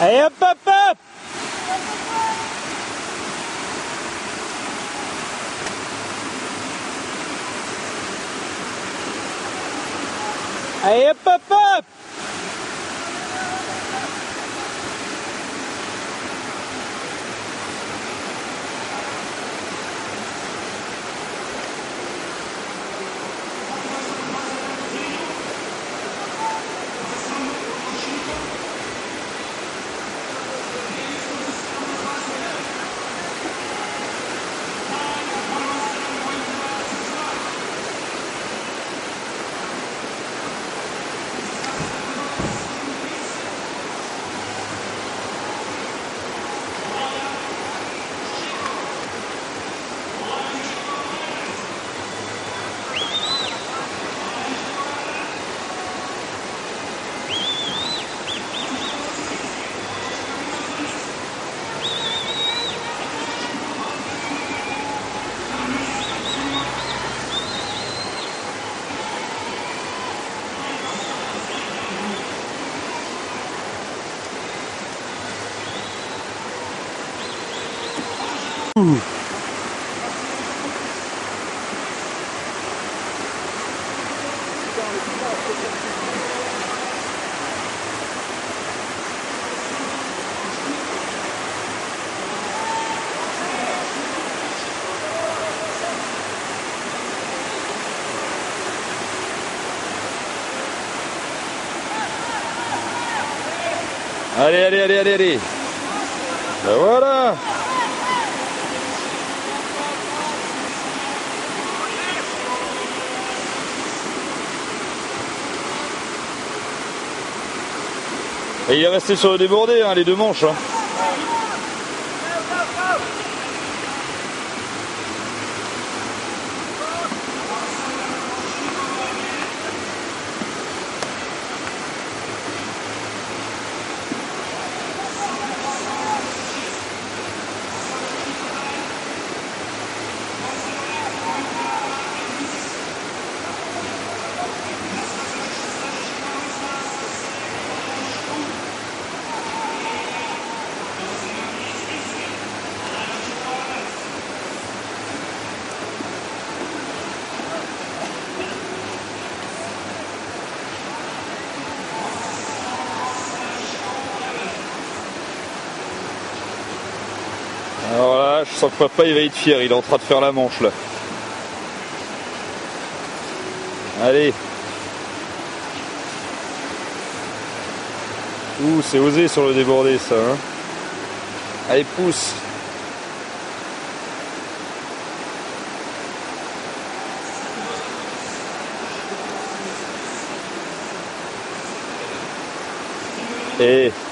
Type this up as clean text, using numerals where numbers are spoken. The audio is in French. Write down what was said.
Allez hop hop hop. Allez hop hop hop. Allez, allez, allez, allez, allez. Ben voilà. Et il est resté sur le débordé, hein, les deux manches. Hein. Alors là, je sens que papa il va être fier, il est en train de faire la manche là. Allez. Ouh, c'est osé sur le débordé ça. Hein. Allez, pousse. Et